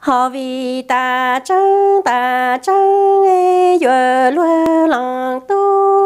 họ vì ta trăng ê dừa lúa lòng tu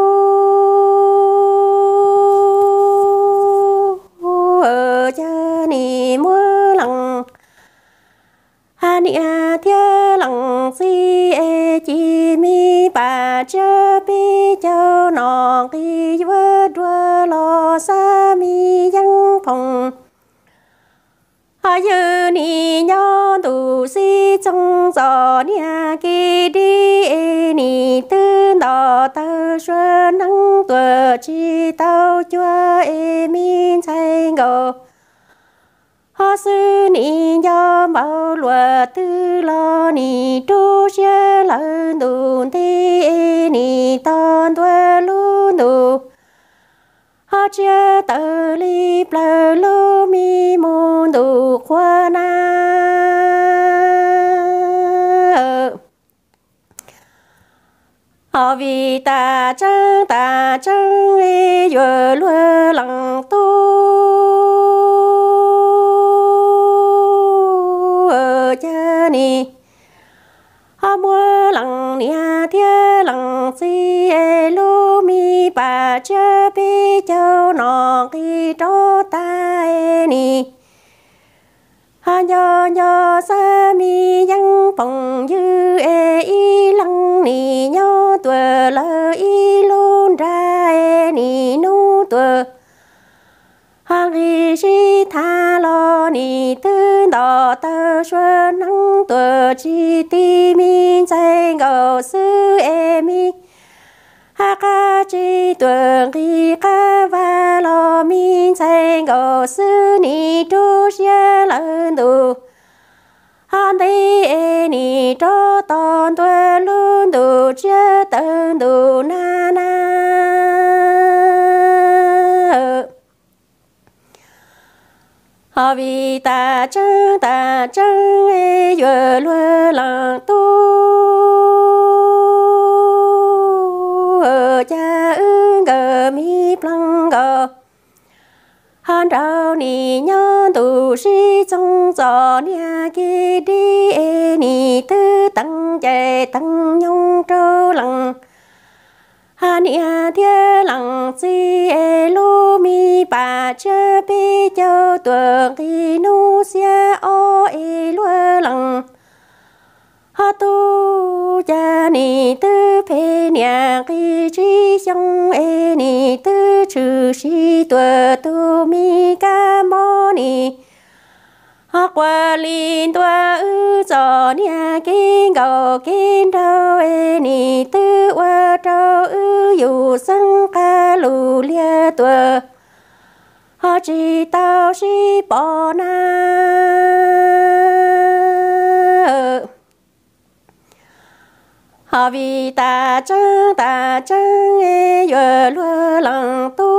ở cha ni mua lòng hà ni à thia lòng si ê chi mi bà cha bi châu nọ ki vơ đua lo sa mi yang phong hà dư ni nhớ tu si trong gió nia kỳ đi ni tư đỏ tơ xuân nắng tuổi chi tao chúa min say ngô hà sư ni nhớ bao lúa tư lo ni tu chia lần tu ti ni ton tuổi lu tu hà chia tơ li plơ lu mi môn tu khoa na họ vì ta trăng ê dừa lúa lòng tu ở cha ni họ mua lòng nia thia lòng si ê lu mi bà cha bi châu nọ ki cho ta ê ni hà nhо sa mi yang phong dư ê y lăng ni nhо tuổi lơ y luôn ra ê ni nu tuổi hà ri si tha lo ni tư đỏ tơ xuân nắng tuổi chi ti min say ngầu sư ê mi hà ca chi tuổi ki ca va lo min say ngầu sư ni tu xia lần tu han đi ê ni cho ton tuổi luôn tu chia tân tu na na họ vì ta trăng ê dừa lúa lòng tu ở cha ưng gờ mi plăng gờ han rau ni nhon tu si trong gió nia kỳ đi ê ni tư tăng chạy tăng nhung trâu lăng hà nia thia lăng si ê lu mi bà cha bi châu tuồng kỳ nu xia o ê lúa lăng hà tu cha ni tư phê nia kỳ chi trong ê ni tư trừ si tuа tu mi ca mô ni hà qua linh tua ư gió nia kinh cầu kinh đâu ê ni tư qua trâu ư yu sang ca lu lia tua hà chi tao si bỏ na họ vì ta trăng ê dừa lúa lòng tu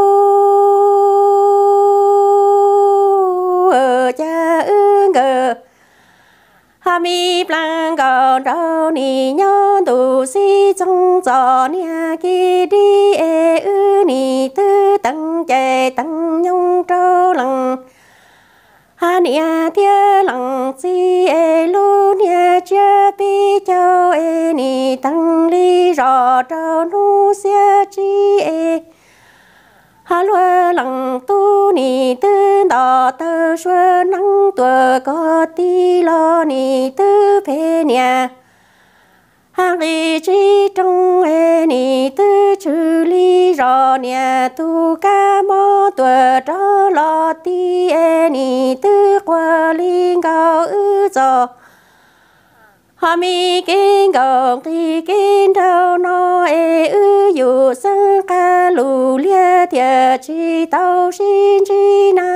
ở cha ưng gờ hà mi plăng gò rau ni nhon tu si trong gió nia kỳ đi ê ư ni tư tăng chạy tăng nhung trâu lăng hà nia thia lăng si ê lu nia cha bi châu ê ni tăng li rò trâu nu xia chi ê hà lúa lăng tu ni tư đỏ tơ xuân nắng tuổi có ti lo ni tư phê nia hà ri chi trong ê ni tư chư li rò nia tu ca mô tuổi cho lo ti ê ni tư qua linh cao ư giò hà mi kinh gồng thì kinh đâu nó ê ư yu sang ca lu lia thiệt chi tao xin chi na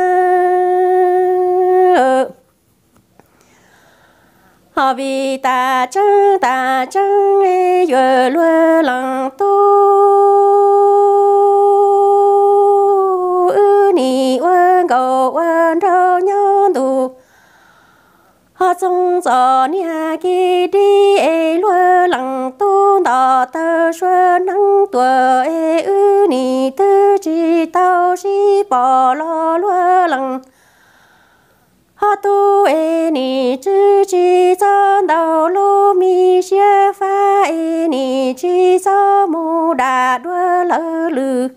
họ vì ta trăng ê dừa lúa lòng tu ư ni uân cầu uân rau nhon tu họ trong gió nia kỳ đi ê lúa lòng tu đỏ tơ xuân nắng tuổi ê ư ni tư chi tao si bỏ lo lúa lòng họ tu ê ni chư chi lư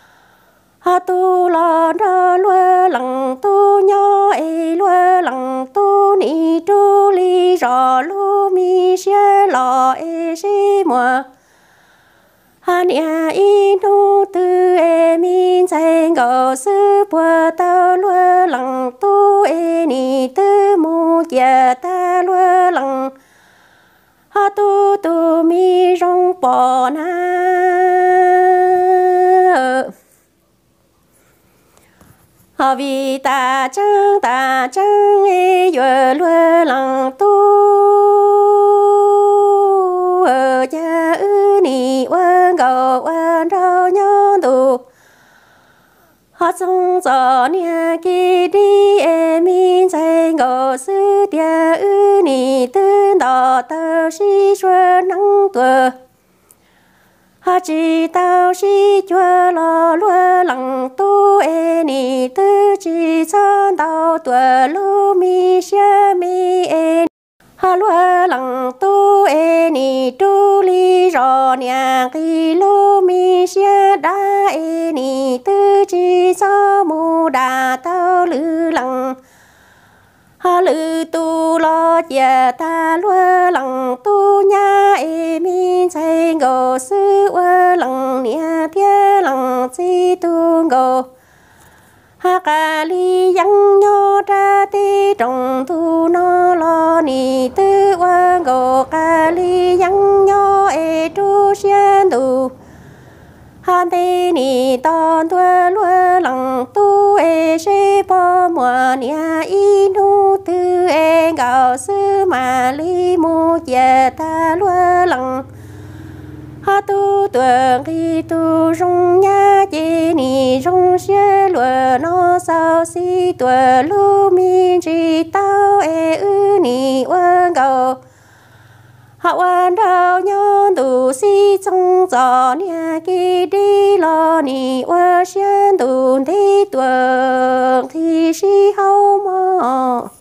tu lo ra lúa lằng tu nhỏ lúa lằng tu ni tu li rò lu mi xe lò xí mùa nia nu tư min chạy ngõ sư bùa tao lúa lằng tu ni tư mu kia ta lúa lằng tu tu mi rong bò na vì ta chẳng yue lúa lằng tu cha ni quan cầu quan rau nhon tu trong gió nia kỳ đi min chạy ngõ sư tia ni tư đỏ tao xí xua nắng tua chỉ tao xí chua lo lúa lằng tu ni tư chỉ cho tao tua lu mi xe mi lúa lằng tu ni tu li rò nia kỳ lu mi xe đa ni tư chỉ cho mu đà tao lư lằng lư tu lo chia ta lúa lằng tu nha min chạy ngô sư lằng nia thiên lằng chi tu ngô ca li yang nho ra ti trồng tu nó lo ni tư ngô ca li yang nho tu xian tu tê ni ton tua lúa lằng tu xê po mùa nia nu tư gạo sư mà li mu chia ta lúa lằng tu tuần khi tu rong nha chi ni rong xe lúa nó sao si tuần lu mi chi tao ni quan cầu quan đào nhon tu si trong gió nia kỳ đi lo ni quan xiên tu thi tuần thì si hậu mò